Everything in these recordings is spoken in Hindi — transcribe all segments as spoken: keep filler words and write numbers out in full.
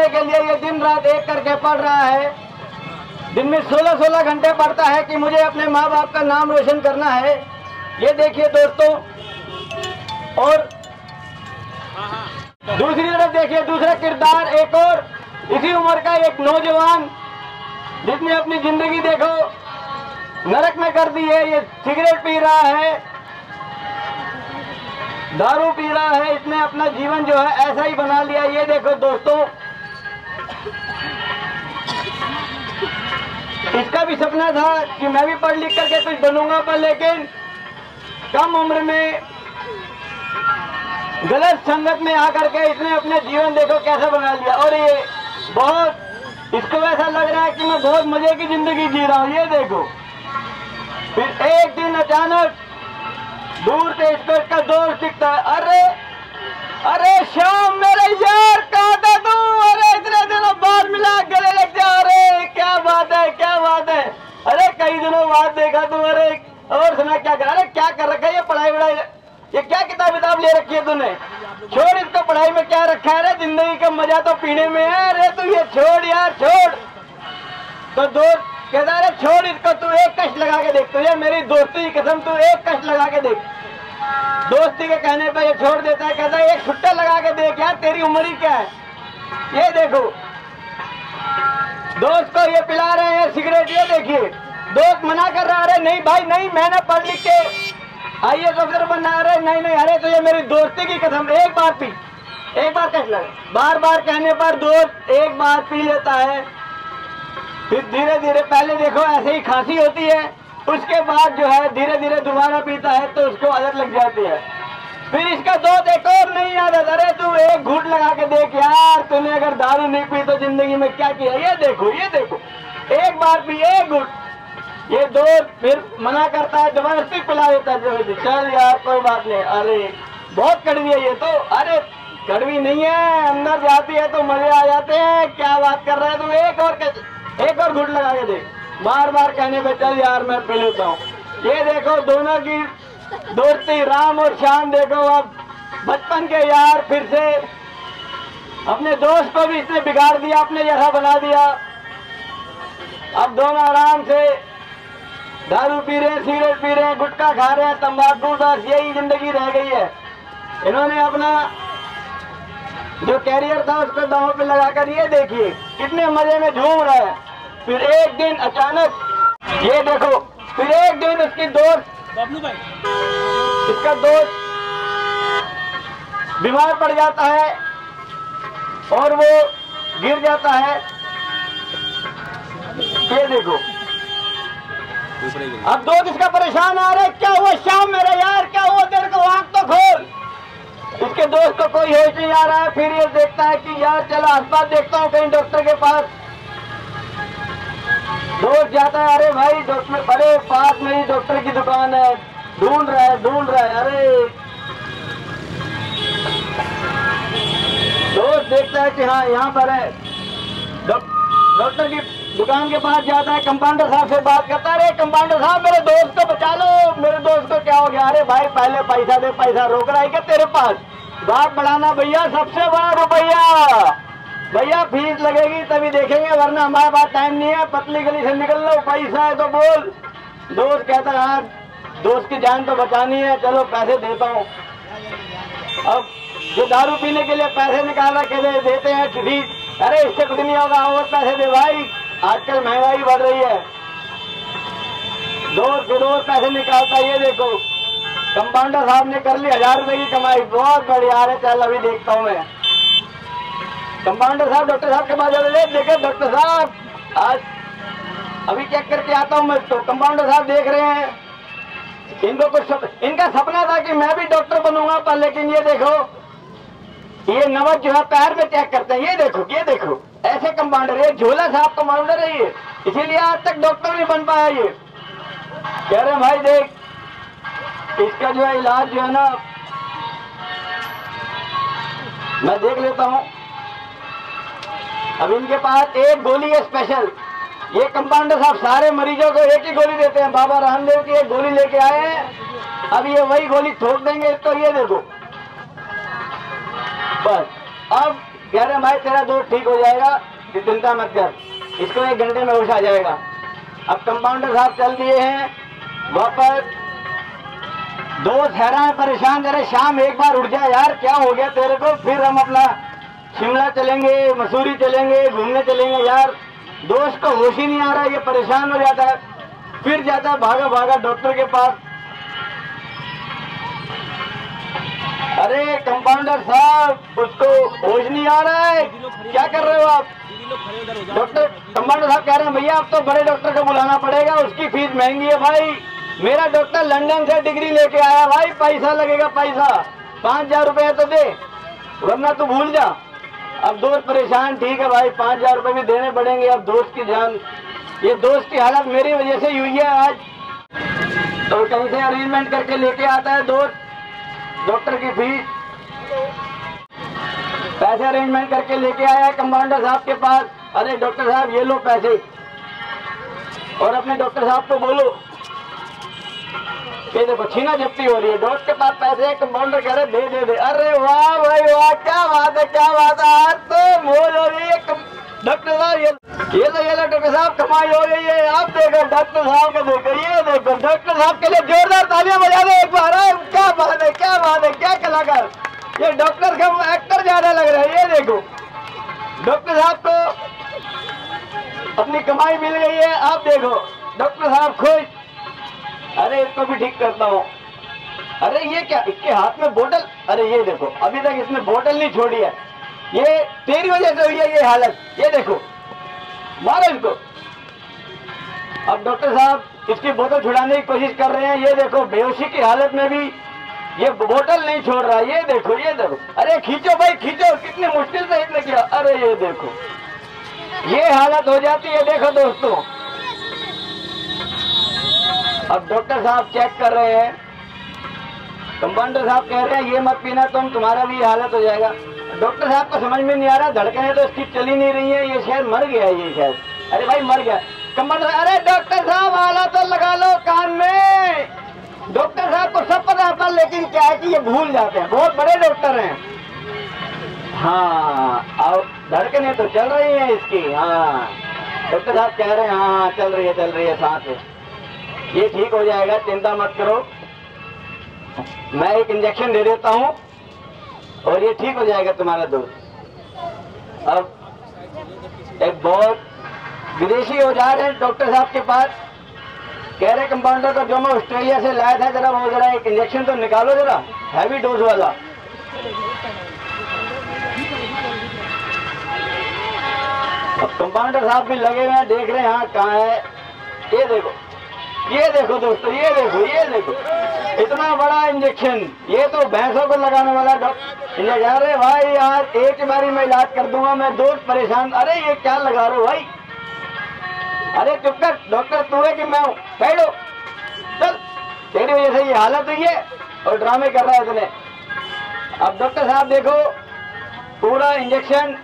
खाने के लिए ये दिन रात एक करके पढ़ रहा है, दिन में सोलह सोलह घंटे पढ़ता है कि मुझे अपने माँ बाप का नाम रोशन करना है। ये देखिए दोस्तों, और दूसरी तरफ देखिए दूसरा किरदार, एक और इसी उम्र का एक नौजवान जिसने अपनी जिंदगी देखो नरक में कर दी है। ये सिगरेट पी रहा है, दारू पी रहा है, इसने अपना जीवन जो है ऐसा ही बना लिया। ये देखो दोस्तों, इसका भी सपना था कि मैं भी पढ़ लिख करके कुछ बनूंगा, पर लेकिन कम उम्र में गलत संगत में आकर के इसने अपने जीवन देखो कैसा बना लिया। और ये बहुत, इसको ऐसा लग रहा है कि मैं बहुत मजे की जिंदगी जी रहा हूँ। ये देखो, फिर एक दिन अचानक दूर से इसको इसका दोस्त दिखता है। अरे अरे श्याम मेरे यार, कहाँ था तू? अरे इतने दिनों बाद मिला, गले लग जा। अरे क्या बात है, क्या बात है, अरे कई दिनों बाद देखा तू। अरे और सुना क्या कर, अरे क्या कर रखा है ये पढ़ाई वढ़ाई, ये क्या किताब किताब ले रखी है तूने? छोड़ इसको, पढ़ाई में क्या रखा है रे? जिंदगी का मजा तो पीने में है। अरे तू ये छोड़ यार, छोड़। तो दोस्त कहता है छोड़ इसको, तू एक कष्ट लगा के देख, तुझे मेरी दोस्ती की कसम, तू एक कष्ट लगा के देख। दोस्ती के कहने पर ये छोड़ देता है, कहता है एक छुट्टा लगा के देख यार, तेरी उम्र ही क्या है। ये देखो दोस्त को ये पिला रहे हैं सिगरेट, ये देखिए दोस्त मना कर रहा है, अरे नहीं भाई नहीं, मैंने पढ़ लिख के आई एस अफसर बनना। अरे नहीं नहीं, अरे तुझे मेरी दोस्ती की कसम, एक बार पी, एक बार कष्ट लगा। बार बार कहने पर दोस्त एक बार पी लेता है, फिर धीरे धीरे, पहले देखो ऐसे ही खांसी होती है, उसके बाद जो है धीरे धीरे दोबारा पीता है तो उसको आदत लग जाती है। फिर इसका दोस्त एक और नहीं आदत, अरे तू एक घूंट लगा के देख यार, तूने अगर दारू नहीं पी तो जिंदगी में क्या किया। ये देखो, ये देखो, एक बार पी, एक घूंट। ये दोस्त फिर मना करता है, जबरदस्ती पिला देता है, चल यार कोई बात नहीं। अरे बहुत कड़वी है ये तो। अरे कड़वी नहीं है, अंदर जाती है तो मजे आ जाते हैं। क्या बात कर रहा है तू? एक और एक और घूंट लगा के देख। बार बार कहने पे चल यार मैं पी लेता हूँ। ये देखो दोनों की दोस्ती, राम और श्याम देखो, अब बचपन के यार फिर से अपने दोस्त को भी इसने बिगाड़ दिया, अपने जैसा बना दिया। अब दोनों आराम से दारू पी रहे हैं, सिगरेट पी रहे हैं, गुटखा खा रहे हैं, तंबाकू, बस यही जिंदगी रह गई है। इन्होंने अपना जो कैरियर था उसको दांव पे लगाकर, ये देखिए कितने मजे में झूम रहा है। फिर एक दिन अचानक, ये देखो, फिर एक दिन उसकी दोस्त, इसका दोस्त बीमार पड़ जाता है और वो गिर जाता है। ये देखो, अब दोस्त इसका परेशान आ रहा है, क्या हुआ श्याम मेरा यार, क्या हुआ तेरे को, आंख तो खोल। इसके दोस्त को कोई होश नहीं आ रहा है। फिर ये देखता है कि यार चलो अस्पताल देखता हूँ कहीं डॉक्टर के पास। दोस्त जाता है, अरे भाई डॉक्टर, अरे पास में ही डॉक्टर की दुकान है, ढूंढ रहा है ढूंढ रहा है। अरे दोस्त देखता है कि हाँ यहाँ पर है, डॉक्टर की दुकान के पास जाता है, कंपाउंडर साहब से बात करता है, अरे कंपाउंडर साहब मेरे दोस्त को बचा लो, मेरे दोस्त को क्या हो गया। अरे भाई पहले पैसा दे, पैसा रोक रहा है क्या तेरे पास? बात बढ़ाना भैया, सबसे बड़ा रुपया भैया, फीस लगेगी तभी देखेंगे, वरना हमारे पास टाइम नहीं है, पतली गली से निकल लो, पैसा है तो बोल। दोस्त कहता है हाँ दोस्त की जान तो बचानी है, चलो पैसे देता हूँ। अब जो दारू पीने के लिए पैसे निकाला के लिए देते हैं फीस, अरे इससे कुछ नहीं होगा, और पैसे दे भाई, आजकल महंगाई बढ़ रही है। दोस्त रोज पैसे निकालता है। ये देखो कंपाउंडर साहब ने कर ली हजार रुपए की कमाई, बहुत बढ़िया है, चल अभी देखता हूँ मैं। कंपाउंडर साहब डॉक्टर साहब के पास जाते, देखे डॉक्टर साहब आज अभी चेक करके आता हूँ मैं। तो कंपाउंडर साहब देख रहे हैं, इनको कुछ सप, इनका सपना था कि मैं भी डॉक्टर बनूंगा, पर लेकिन ये देखो ये नवज जो है पैर में चेक करते हैं। ये देखो, ये देखो ऐसे कंपाउंडर, ये झोला साहब कंपाउंडर है ये, इसीलिए आज तक डॉक्टर नहीं बन पाया। ये कह रहे भाई देख इसका जो है इलाज जो है ना मैं देख लेता हूँ। अब इनके पास एक गोली है स्पेशल, ये कंपाउंडर साहब सारे मरीजों को एक ही गोली देते हैं, बाबा रामदेव की एक गोली लेके आए हैं, अब ये वही गोली ठोक देंगे इसको। ये देखो बस, अब कह रहे भाई तेरा दोस्त ठीक हो जाएगा, चिंता मत कर, इसको एक घंटे में होश आ जाएगा। अब कंपाउंडर साहब चल दिए हैं वापस। दोस्त हैरान परेशान, जरा शाम एक बार उठ जाए यार, क्या हो गया तेरे को, फिर हम अपना शिमला चलेंगे, मसूरी चलेंगे, घूमने चलेंगे। यार दोस्त को होश ही नहीं आ रहा, ये परेशान हो जाता है, फिर जाता है भागा भागा डॉक्टर के पास। अरे कंपाउंडर साहब उसको होश नहीं आ रहा है, क्या कर रहे हो आप? डॉक्टर कंपाउंडर साहब कह रहे हैं भैया अब तो बड़े डॉक्टर को बुलाना पड़ेगा, उसकी फीस महंगी है भाई। मेरा डॉक्टर लंदन से डिग्री लेके आया भाई, पैसा लगेगा पैसा, पाँच हजार रुपये तो दे वरना तू भूल जा। अब दोस्त परेशान, ठीक है भाई पाँच हजार रुपये भी देने पड़ेंगे। अब दोस्त की जान, ये दोस्त की हालत मेरी वजह से हुई है आज। तो कहीं से अरेंजमेंट करके लेके आता है दोस्त डॉक्टर की फीस, पैसे अरेंजमेंट करके लेके आया है कंपाउंडर साहब के पास। अरे डॉक्टर साहब ये लो पैसे, और अपने डॉक्टर साहब को बोलो ये देखो छीना झपटी हो रही है, डॉक्टर के पास पैसे है, कंपाउंडर कह रहे दे दे दे। अरे वाह भाई वाह, क्या बात है क्या बात है, आज तो मौज हो रही है डॉक्टर साहब। ये ये तो ये लो डॉक्टर साहब कमाई हो गई है। आप देखो डॉक्टर साहब को देखो, ये देखो डॉक्टर साहब के लिए जोरदार तालियां बजा दो एक बार। क्या बात है क्या बात है, क्या कलाकार, ये डॉक्टर का एक्टर ज्यादा लग रहा है। ये देखो डॉक्टर साहब को अपनी कमाई मिल गई है, आप देखो डॉक्टर साहब खुश। अरे इसको भी ठीक करता हूँ। अरे ये क्या, इसके हाथ में बोतल, अरे ये देखो अभी तक इसने बोतल नहीं छोड़ी है, ये तेरी वजह से हुई है ये हालत। ये देखो मारो इसको। अब डॉक्टर साहब इसकी बोतल छुड़ाने की कोशिश कर रहे हैं, ये देखो बेहोशी की हालत में भी ये बोतल नहीं छोड़ रहा। ये देखो ये देखो, अरे खींचो भाई खींचो, कितनी मुश्किल से इसने किया। अरे ये देखो ये हालत हो जाती है। देखो दोस्तों अब डॉक्टर साहब चेक कर रहे हैं, कंपाउंडर साहब कह रहे हैं ये मत पीना तुम, तुम्हारा भी हालत हो जाएगा। डॉक्टर साहब को समझ में नहीं आ रहा, धड़कनें तो इसकी चली नहीं रही है, ये शायद मर गया ये शायद। अरे भाई मर गया कंपाउंडर, अरे डॉक्टर साहब आला तो लगा लो कान में। डॉक्टर साहब को सब पता था, लेकिन क्या है कि ये भूल जाते हैं, बहुत बड़े डॉक्टर हैं। हाँ और धड़कनें तो चल रही है इसकी। हाँ डॉक्टर साहब कह रहे हैं हाँ चल रही है चल रही है सांस है, ये ठीक हो जाएगा चिंता मत करो, मैं एक इंजेक्शन दे देता हूँ और ये ठीक हो जाएगा तुम्हारा दोस्त। अब एक बहुत विदेशी औजार है डॉक्टर साहब के पास, कह रहे कंपाउंडर को जो मैं ऑस्ट्रेलिया से लाया था जरा वो जरा एक इंजेक्शन तो निकालो जरा, हैवी डोज वाला। अब कंपाउंडर साहब भी लगे हुए हैं, देख रहे हैं हाँ कहाँ है। ये देखो ये देखो दोस्तों, ये देखो ये देखो इतना बड़ा इंजेक्शन, ये तो भैंसों को लगाने वाला डॉक्टर। अरे भाई यार एक बारी मैं इलाज कर दूंगा, मैं दोस्त परेशान। अरे ये क्या लगा रहे हो भाई, अरे चुप कर, डॉक्टर तू है कि मैं हूँ, बैठो चल, तेरी वजह से ये हालत हुई है और ड्रामे कर रहा है इसने। अब डॉक्टर साहब देखो पूरा इंजेक्शन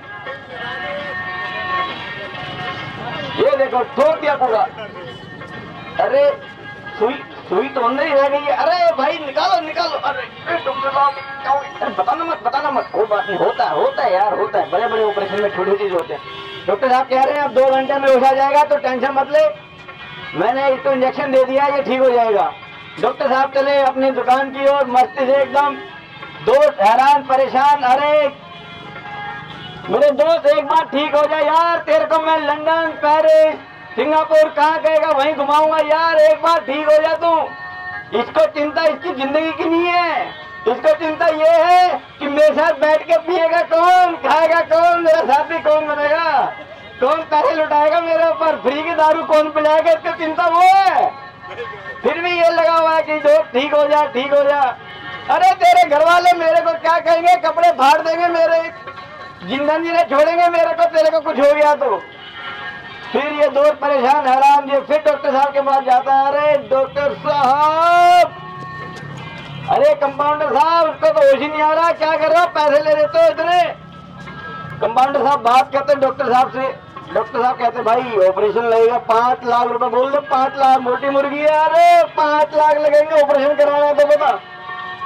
ये देखो ठोक दिया पूरा। अरे सुई सुई तो अंदर ही रह गई है। अरे भाई निकालो निकालो। अरे डॉक्टर साहब बताना मत बताना मत, कोई बात नहीं, होता है होता है यार होता है, बड़े बड़े ऑपरेशन में छोटी चीज होते हैं। डॉक्टर साहब कह रहे हैं अब दो घंटे में उठा जाएगा तो टेंशन मत ले, मैंने इसको इंजेक्शन दे दिया, ये ठीक हो जाएगा। डॉक्टर साहब चले अपनी दुकान की ओर मस्ती से एकदम, दोस्त हैरान परेशान। अरे मेरे दोस्त एक बार ठीक हो जाए यार, तेरे को मैं लंदन पेरिस सिंगापुर कहाँ कहेगा वहीं घुमाऊंगा यार, एक बार ठीक हो जा तू। इसको चिंता इसकी जिंदगी की नहीं है, इसको चिंता ये है कि मेरे साथ बैठ के पिएगा कौन, खाएगा कौन, मेरा साथी कौन बनेगा, कौन पैसे लुटाएगा मेरे ऊपर, फ्री की दारू कौन पिलाएगा, इसको चिंता वो है। फिर भी ये लगा हुआ है कि जो ठीक हो जा ठीक हो जा। अरे तेरे घर वाले मेरे को क्या कहेंगे, कपड़े फाड़ देंगे मेरे, जिंदा जिन्हें छोड़ेंगे मेरे को, तेरे को कुछ हो गया तो। फिर ये दोस्त परेशान हैरान, ये फिर डॉक्टर साहब के पास जाता है। अरे डॉक्टर साहब, अरे कंपाउंडर साहब उसको तो होश ही नहीं आ रहा, क्या कर रहे हो, पैसे ले लेते हो इतने। कंपाउंडर साहब बात करते डॉक्टर साहब से, डॉक्टर साहब कहते भाई ऑपरेशन लगेगा पांच लाख रुपए, बोल दो पांच लाख, मोटी मुर्गी है। अरे पांच लाख लगेंगे ऑपरेशन कराना है तो बता।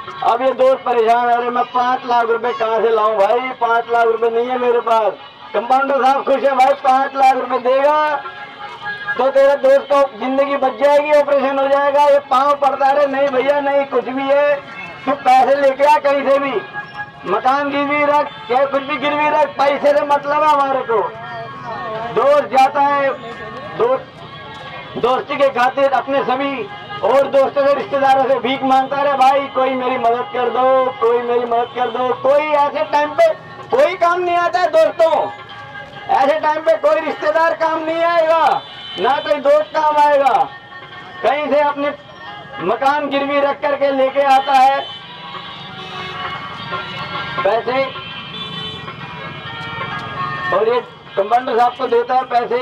अब ये दोस्त परेशान, अरे मैं पाँच लाख रुपए कहाँ से लाऊं भाई, पाँच लाख रुपए नहीं है मेरे पास। कंपाउंडर साहब खुश है भाई, पाँच लाख रुपए देगा तो तेरा दोस्त को जिंदगी बच जाएगी, ऑपरेशन हो जाएगा। ये पाँव पड़ता है, नहीं भैया नहीं, कुछ भी है तू पैसे लेके आ कहीं से भी, मकान गिरवी रख, क्या कुछ भी गिरवी रख, पैसे से मतलब है हमारे को। दोस्त जाता है दोस्त दोस्ती के खातिर अपने सभी और दोस्तों से रिश्तेदारों से भीख मांगता है, भाई कोई मेरी मदद कर दो, कोई मेरी मदद कर दो। कोई ऐसे टाइम पे कोई काम नहीं आता है दोस्तों, ऐसे टाइम पे कोई रिश्तेदार काम नहीं आएगा, ना कोई दोस्त काम आएगा। कहीं से अपने मकान गिरवी रख करके लेके आता है पैसे, और ये कंपाउंडर साहब को देता है पैसे।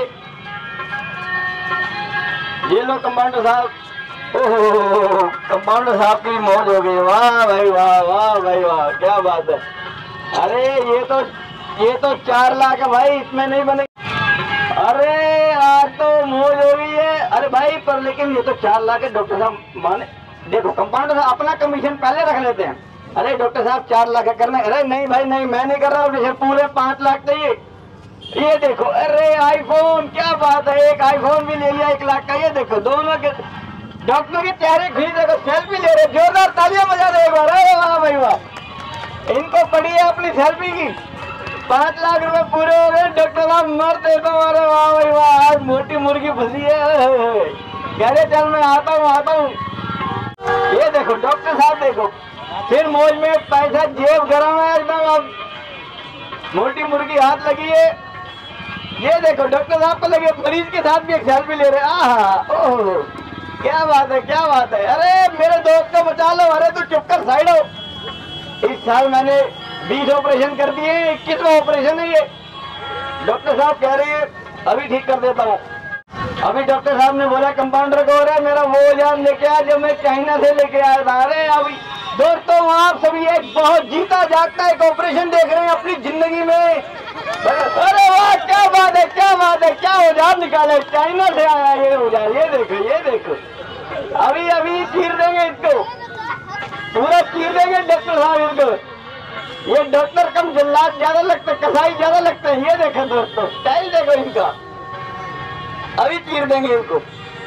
ये लो कंपाउंडर साहब, ओहो कंपाउंडर साहब की मौज हो गई, वाह भाई वाह, वाह भाई वाह, क्या बात है। अरे ये तो ये तो चार लाख है भाई, इसमें नहीं बने। अरे आज तो मौज हो गई है। अरे भाई पर लेकिन ये तो चार लाख है डॉक्टर साहब, माने देखो कंपाउंडर साहब अपना कमीशन पहले रख लेते हैं। अरे डॉक्टर साहब चार लाख करना, अरे नहीं भाई नहीं, मैं नहीं कर रहा हूँ, पूरे पाँच लाख चाहिए। ये देखो, अरे आईफोन, क्या बात है, एक आईफोन भी ले लिया एक लाख का। ये देखो दोनों के डॉक्टर के चेहरे खुली, देखो सेल्फी ले रहे, जोरदार तालियां बजा दे एक बार। अरे वाह भाई वाह, इनको पड़ी है अपनी सेल्फी की। पाँच लाख रुपए पूरे हो गए, डॉक्टर साहब मरते तो। अरे वाह भाई वाह, आज मोटी मुर्गी फंसी है, कह रहे चल मैं आता हूँ आता हूँ। ये देखो डॉक्टर साहब देखो, फिर मौज में पैसा जेब गरम है एकदम, अब मोटी मुर्गी हाथ लगी है। ये देखो डॉक्टर साहब को लगे मरीज के साथ भी एक सेल्फी ले रहे। आहा ओह क्या बात है, क्या बात है। अरे मेरे दोस्त को बचा लो, अरे तू चुप कर साइड हो। इस साल मैंने बीस ऑपरेशन कर दिए, इक्कीसवां ऑपरेशन है ये। डॉक्टर साहब कह रहे हैं अभी ठीक कर देता हूँ। अभी डॉक्टर साहब ने बोला कंपाउंडर को, अरे मेरा वो औजार लेके आया जो मैं चाइना से लेके आया था। अरे अभी दोस्तों आप सभी एक बहुत जीता जागता एक ऑपरेशन देख रहे हैं अपनी जिंदगी में। अरे वाह क्या बात है, क्या बात है, क्या औजार निकाले, चाइना से आया ये औजार। ये देखो ये देखो, अभी अभी चीर देंगे इसको, पूरा चीर देंगे डॉक्टर साहब इनको। ये डॉक्टर कम जल्लाद ज्यादा लगते, कसाई ज्यादा लगते हैं। ये देखो दोस्तों स्टाइल देखो इनका, अभी चीर देंगे इनको।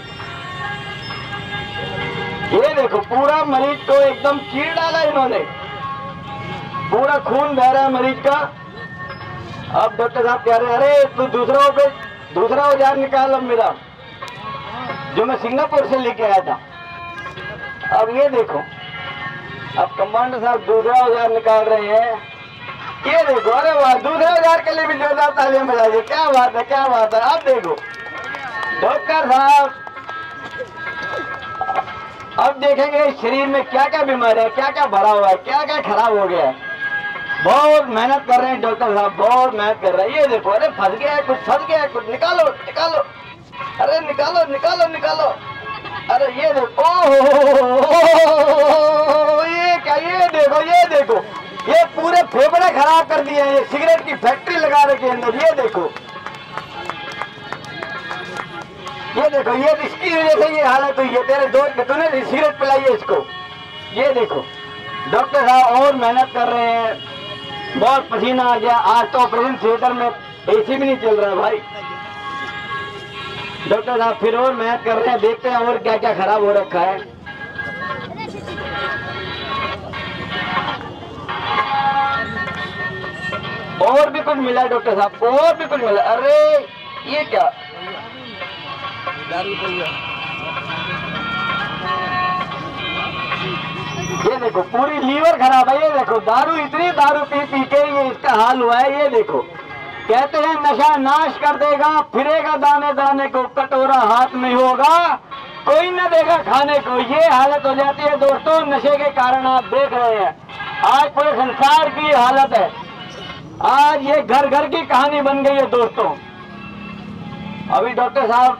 ये देखो पूरा मरीज को एकदम चीर डाला इन्होंने, पूरा खून बह रहा है मरीज का। अब डॉक्टर साहब कह रहे हैं अरे तू दूसरा दूसरा औजार निकाल अब मेरा, जो मैं सिंगापुर से लेके आया था। अब ये देखो, अब कंपाउंडर साहब दूसरा औजार निकाल रहे हैं। ये देखो, अरे वाह, दूसरे औजार के लिए भी जोरदार तालियां बजाइए। क्या बात है, क्या बात है। अब देखो डॉक्टर साहब अब देखेंगे शरीर में क्या क्या बीमारी है, क्या क्या भरा हुआ है, क्या क्या खराब हो गया है। बहुत मेहनत कर रहे हैं डॉक्टर साहब, बहुत मेहनत कर रहे हैं। ये देखो, अरे फंस गया है कुछ, फंस गया है कुछ, निकालो निकालो, अरे निकालो निकालो निकालो। अरे ये देखो, ओह ये क्या, ये देखो ये देखो, ये पूरे फेफड़े खराब कर दिए हैं, ये सिगरेट की फैक्ट्री लगा रखी है अंदर। ये देखो ये देखो, ये इसकी वजह से ये हालत हुई है, तेरे दोस्त ने तूने सिगरेट पिलाई है इसको। ये देखो डॉक्टर साहब और मेहनत कर रहे हैं, बहुत पसीना आ गया। आज तो ऑपरेशन थिएटर में एसी भी नहीं चल रहा है भाई। डॉक्टर साहब फिर और मेहनत कर रहे हैं, देखते हैं और क्या क्या खराब हो रखा है। और भी कुछ मिला डॉक्टर साहब, और भी कुछ मिला। अरे ये क्या, ये देखो पूरी लीवर खराब है। ये देखो दारू, इतनी दारू पी पी के ये इसका हाल हुआ है। ये देखो कहते हैं नशा नाश कर देगा, फिरेगा दाने दाने को, कटोरा हाथ में होगा कोई न देगा खाने को। ये हालत हो जाती है दोस्तों नशे के कारण। आप देख रहे हैं आज पूरे संसार की हालत है, आज ये घर घर की कहानी बन गई है दोस्तों। अभी डॉक्टर साहब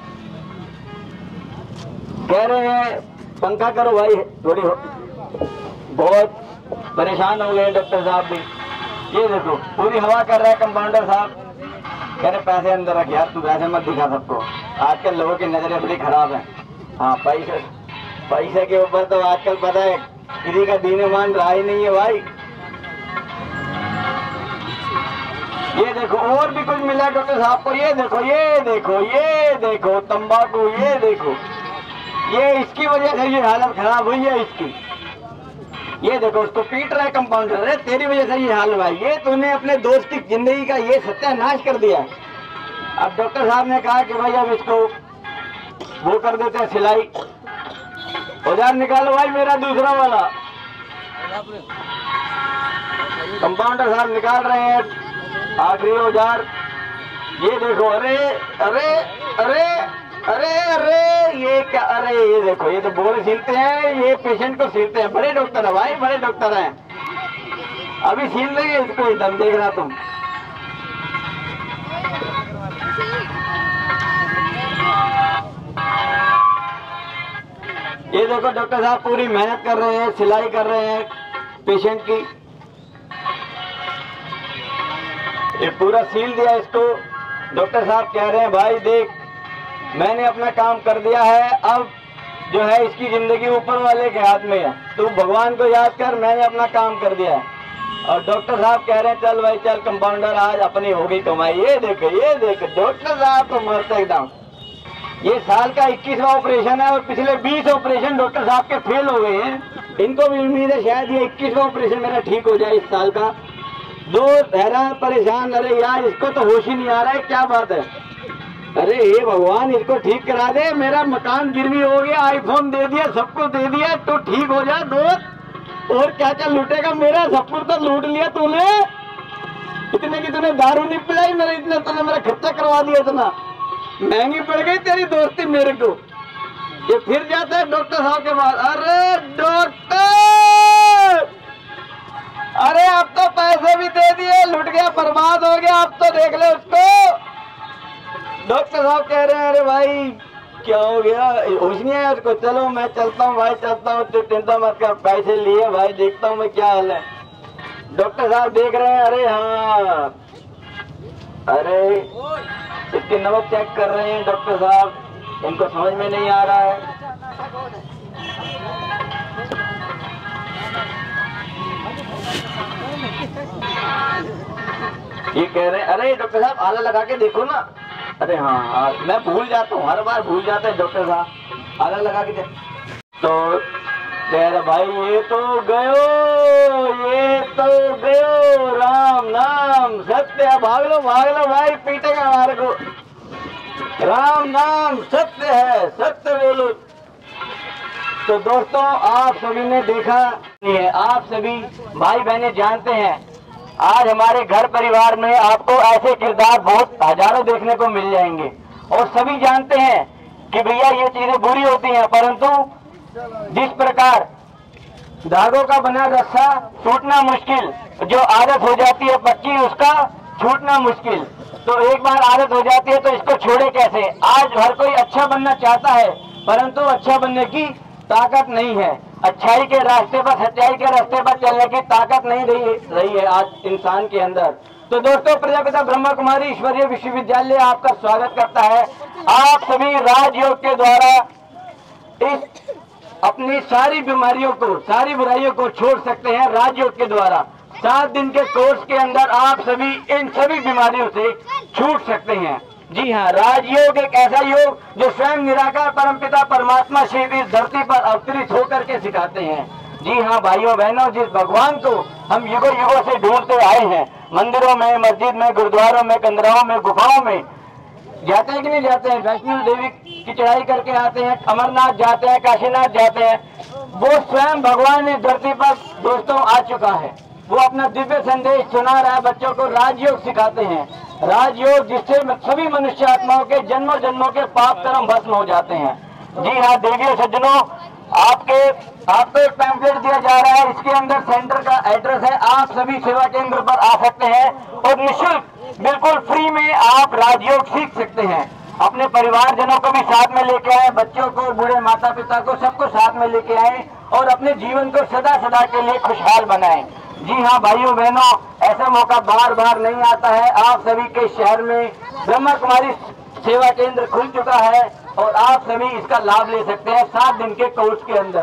कह रहे हैं पंखा करो भाई, थोड़ी हो, बहुत परेशान हो गए डॉक्टर साहब भी। ये देखो पूरी हवा कर रहा है कंपाउंडर साहब, कह रहे पैसे अंदर रख यार, तू पैसे मत दिखा सबको, आजकल लोगों की नजरें बड़ी खराब हैं। हाँ पैसे पैसे के ऊपर तो आजकल पता है किसी का दीन ईमान रहा ही नहीं है भाई। ये देखो और भी कुछ मिला डॉक्टर साहब को, ये देखो ये देखो ये देखो तंबाकू, ये देखो, ये इसकी वजह से ये हालत खराब हुई है इसकी। ये देखो उसको पीट रहा है कंपाउंडर, अरे तेरी वजह से ये हाल हुआ है, ये तूने अपने दोस्त की जिंदगी का ये सत्यानाश कर दिया। अब डॉक्टर साहब ने कहा कि भाई अब इसको वो कर देते हैं सिलाई। औजार निकालो भाई मेरा दूसरा वाला। कंपाउंडर साहब निकाल रहे हैं आखिरी औजार। ये देखो, अरे अरे अरे अरे अरे ये क्या, अरे ये देखो, ये तो बोल सीलते हैं, ये पेशेंट को सीलते हैं। बड़े डॉक्टर है भाई, बड़े डॉक्टर हैं। अभी सील देंगे इसको एकदम, देख रहा तुम। ये देखो डॉक्टर साहब पूरी मेहनत कर रहे हैं, सिलाई कर रहे हैं पेशेंट की। ये पूरा सील दिया इसको। डॉक्टर साहब कह रहे हैं भाई देख मैंने अपना काम कर दिया है, अब जो है इसकी जिंदगी ऊपर वाले के हाथ में है, तू भगवान को याद कर, मैंने अपना काम कर दिया है। और डॉक्टर साहब कह रहे हैं चल भाई चल कंपाउंडर आज अपनी होगी कमाई। ये देखो ये देखो डॉक्टर साहब तो मस्त एकदम। ये साल का इक्कीसवां ऑपरेशन है और पिछले बीस ऑपरेशन डॉक्टर साहब के फेल हो गए हैं। इनको भी उम्मीद है शायद ये इक्कीसवां ऑपरेशन मेरा ठीक हो जाए इस साल का। दो हैरान परेशान, अरे यार इसको तो होश ही नहीं आ रहा है, क्या बात है। अरे हे भगवान इसको ठीक करा दे, मेरा मकान गिरवी हो गया, आईफोन दे दिया, सबको दे दिया, तो ठीक हो जाए दोस्त। और क्या क्या लूटेगा, मेरा सब कुछ तो लूट लिया तूने। इतने की तूने दारू नहीं पिलाई, मेरे इतना तूने मेरा खर्चा करवा दिया, इतना महंगी पड़ गई तेरी दोस्ती मेरे को। ये फिर जाता है डॉक्टर साहब के पास, अरे डॉक्टर अरे अब तो पैसे भी दे दिए, लुट गया, बर्बाद हो गया, अब तो देख ले उसको। डॉक्टर साहब कह रहे हैं अरे भाई क्या हो गया, होश नहीं है उसको, चलो मैं चलता हूँ भाई चलता हूँ, तो चिंता मत कर, पैसे लिए भाई, देखता हूँ मैं क्या हाल है। डॉक्टर साहब देख रहे हैं, अरे हाँ अरे इसके नंबर चेक कर रहे हैं डॉक्टर साहब, इनको समझ में नहीं आ रहा है। ये कह रहे हैं अरे डॉक्टर साहब आला लगा के देखो ना। अरे हाँ, हाँ मैं भूल जाता हूँ, हर बार भूल जाते हैं डॉक्टर साहब, आला लगा के तो कह रहे भाई ये तो गयो, ये तो गयो, राम नाम सत्य, भाग लो भाग लो भाई, पीटेगा हमारे को। राम नाम सत्य है, सत्य बोलो। तो दोस्तों आप सभी ने देखा है, आप सभी भाई बहने जानते हैं, आज हमारे घर परिवार में आपको ऐसे किरदार बहुत हजारों देखने को मिल जाएंगे। और सभी जानते हैं कि भैया ये चीजें बुरी होती हैं, परंतु जिस प्रकार धागों का बना रस्सा छूटना मुश्किल, जो आदत हो जाती है पक्की उसका छूटना मुश्किल। तो एक बार आदत हो जाती है तो इसको छोड़े कैसे। आज हर कोई अच्छा बनना चाहता है, परंतु अच्छा बनने की ताकत नहीं है। अच्छाई के रास्ते पर, सच्चाई के रास्ते पर चलने की ताकत नहीं रही रही है आज इंसान के अंदर। तो दोस्तों प्रजापिता ब्रह्मा कुमारी ईश्वरीय विश्वविद्यालय आपका स्वागत करता है। आप सभी राजयोग के द्वारा इस अपनी सारी बीमारियों को, सारी बुराइयों को छोड़ सकते हैं राजयोग के द्वारा। सात दिन के कोर्स के अंदर आप सभी इन सभी बीमारियों से छूट सकते हैं। जी हाँ, राजयोग एक ऐसा योग जो स्वयं निराकार परमपिता परमात्मा शिव इस धरती पर अवतरित होकर के सिखाते हैं। जी हाँ भाइयों बहनों, जिस भगवान को हम युगों युगों से ढूंढते आए हैं, मंदिरों में, मस्जिद में, गुरुद्वारों में, कंदराओं में, गुफाओं में जाते हैं कि नहीं जाते हैं, वैष्णो देवी की चढ़ाई करके आते हैं, अमरनाथ जाते हैं, काशीनाथ जाते हैं, वो स्वयं भगवान इस धरती पर दोस्तों आ चुका है। वो अपना दिव्य संदेश सुना रहा है, बच्चों को राजयोग सिखाते हैं। राजयोग जिससे सभी मनुष्य आत्माओं के जन्मों जन्मों के पाप कर्म भस्म हो जाते हैं। जी हाँ देवियों सज्जनों, आपके आपको एक पैम्फलेट दिया जा रहा है, इसके अंदर सेंटर का एड्रेस है। आप सभी सेवा केंद्र पर आ सकते हैं और निःशुल्क बिल्कुल फ्री में आप राजयोग सीख सकते हैं। अपने परिवारजनों को भी साथ में लेके आए, बच्चों को, बूढ़े माता पिता को, सबको साथ में लेके आए और अपने जीवन को सदा सदा के लिए खुशहाल बनाएं। जी हाँ भाइयों बहनों, ऐसा मौका बार बार नहीं आता है। आप सभी के शहर में ब्रह्मा कुमारी सेवा केंद्र खुल चुका है और आप सभी इसका लाभ ले सकते हैं सात दिन के कोर्स के अंदर।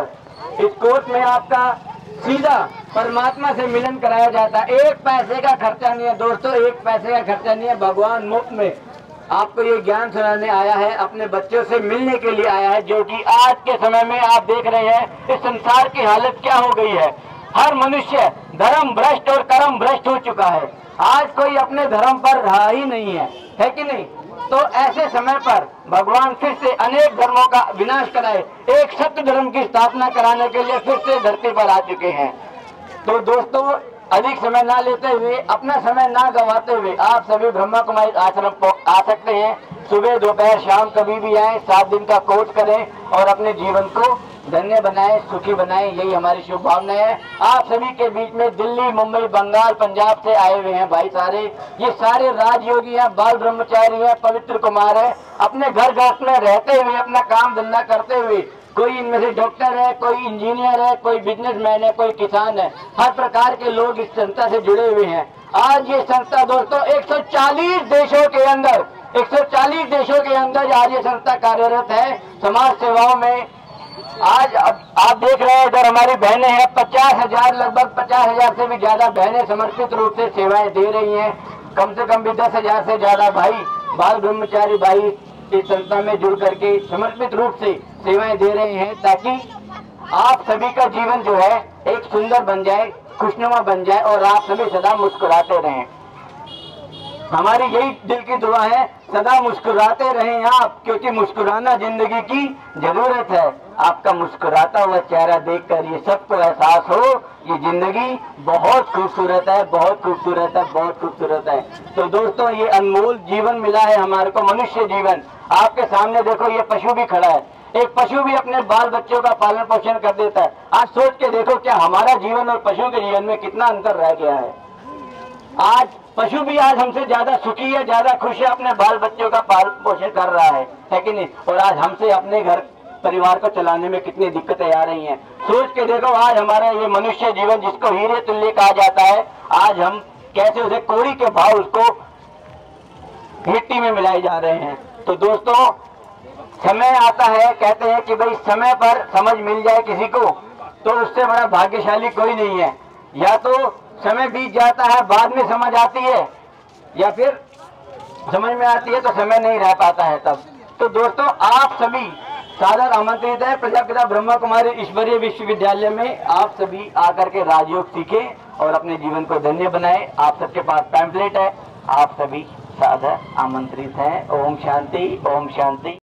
इस कोर्स में आपका सीधा परमात्मा से मिलन कराया जाता है। एक पैसे का खर्चा नहीं है दोस्तों, एक पैसे का खर्चा नहीं है। भगवान मुफ्त में आपको ये ज्ञान सुनाने आया है, अपने बच्चों से मिलने के लिए आया है, जो कि आज के समय में आप देख रहे हैं इस संसार की हालत क्या हो गई है। हर मनुष्य धर्म भ्रष्ट और कर्म भ्रष्ट हो चुका है। आज कोई अपने धर्म पर रहा ही नहीं है, है कि नहीं? तो ऐसे समय पर भगवान फिर से अनेक धर्मों का विनाश कराए, एक सत्य धर्म की स्थापना कराने के लिए फिर से धरती पर आ चुके हैं। तो दोस्तों, अधिक समय ना लेते हुए, अपना समय ना गंवाते हुए आप सभी ब्रह्मा कुमारी आश्रम आ सकते हैं। सुबह दोपहर शाम कभी भी आए, सात दिन का कोर्स करें और अपने जीवन को धन्य बनाएं, सुखी बनाएं, यही हमारी शुभकामनाएं है। आप सभी के बीच में दिल्ली, मुंबई, बंगाल, पंजाब से आए हुए हैं भाई सारे। ये सारे राजयोगी हैं, बाल ब्रह्मचारी हैं, पवित्र कुमार है, अपने घर घर में रहते हुए अपना काम धंधा करते हुए। कोई इनमें से डॉक्टर है, कोई इंजीनियर है, कोई बिजनेसमैन है, कोई किसान है। हर प्रकार के लोग इस संस्था से जुड़े हुए हैं। आज ये संस्था दोस्तों एक सौ चालीस देशों के अंदर एक सौ चालीस देशों के अंदर आज ये संस्था कार्यरत है समाज सेवाओं में। आज अब आप देख रहे हैं इधर हमारी बहनें हैं, पचास हजार लगभग पचास हजार से भी ज्यादा बहनें समर्पित रूप से सेवाएं दे रही हैं। कम से कम भी दस हजार से ज्यादा भाई, बाल ब्रह्मचारी भाई इस संस्था में जुड़ करके समर्पित रूप से सेवाएं दे रहे हैं, ताकि आप सभी का जीवन जो है एक सुंदर बन जाए, खुशनुमा बन जाए और आप सभी सदा मुस्कुराते रहें। हमारी यही दिल की दुआ है, सदा मुस्कुराते रहें आप, क्योंकि मुस्कुराना जिंदगी की जरूरत है। आपका मुस्कुराता हुआ चेहरा देखकर ये सबको एहसास हो ये जिंदगी बहुत खूबसूरत है, बहुत खूबसूरत है, बहुत खूबसूरत है। तो दोस्तों, ये अनमोल जीवन मिला है हमारे को, मनुष्य जीवन। आपके सामने देखो, ये पशु भी खड़ा है। एक पशु भी अपने बाल बच्चों का पालन पोषण कर देता है। आज सोच के देखो, क्या हमारा जीवन और पशु के जीवन में कितना अंतर रह गया है। आज पशु भी आज हमसे ज्यादा सुखी है, ज्यादा खुश है, अपने बाल बच्चों का पालन पोषण कर रहा है, है कि नहीं? और आज हमसे अपने घर परिवार को चलाने में कितनी दिक्कतें आ रही हैं। सोच के देखो, आज हमारा ये मनुष्य जीवन जिसको हीरे तुल्य कहा जाता है, आज हम कैसे उसे कोड़ी के भाव उसको मिट्टी में मिलाए जा रहे हैं। तो दोस्तों, समय आता है, कहते हैं कि भाई समय पर समझ मिल जाए किसी को तो उससे बड़ा भाग्यशाली कोई नहीं है। या तो समय बीत जाता है, बाद में समझ आती है, या फिर समझ में आती है तो समय नहीं रह पाता है तब। तो दोस्तों, आप सभी सादर आमंत्रित है प्रजापिता ब्रह्मा कुमारी ईश्वरीय विश्वविद्यालय में। आप सभी आकर के राजयोग सीखें और अपने जीवन को धन्य बनाएं। आप सबके पास पैम्फलेट है, आप सभी सादर आमंत्रित हैं। ओम शांति, ओम शांति।